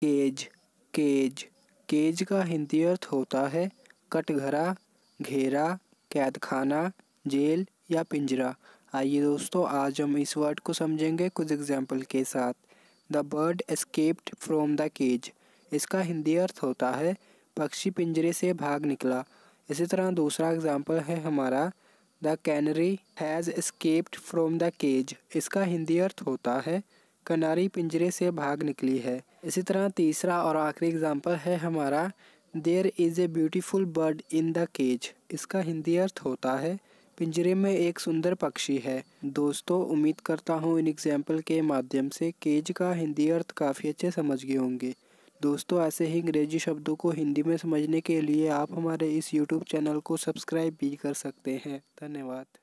Cage cage cage का हिंदी अर्थ होता है कटघरा, घेरा, कैदखाना, जेल या पिंजरा। आइए दोस्तों, आज हम इस वर्ड को समझेंगे कुछ एग्जाम्पल के साथ। The bird escaped from the cage, इसका हिंदी अर्थ होता है पक्षी पिंजरे से भाग निकला। इसी तरह दूसरा एग्जाम्पल है हमारा the canary has escaped from the cage, इसका हिंदी अर्थ होता है कनारी पिंजरे से भाग निकली है। इसी तरह तीसरा और आखिरी एग्जाम्पल है हमारा there is a beautiful bird in the cage, इसका हिंदी अर्थ होता है पिंजरे में एक सुंदर पक्षी है। दोस्तों, उम्मीद करता हूँ इन एग्जाम्पल के माध्यम से केज का हिंदी अर्थ काफ़ी अच्छे समझ गए होंगे। दोस्तों, ऐसे ही अंग्रेजी शब्दों को हिंदी में समझने के लिए आप हमारे इस YouTube चैनल को सब्सक्राइब भी कर सकते हैं। धन्यवाद।